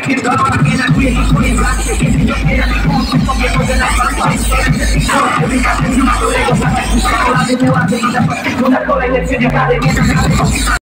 pierdolona, nie nakuje to swoje bratnie. Kiedy dopiera mi pomocy, sobie mogę najbardziej którego zabrać mi czekolady, wyłady i zapłacić na kolejne 3 dekady.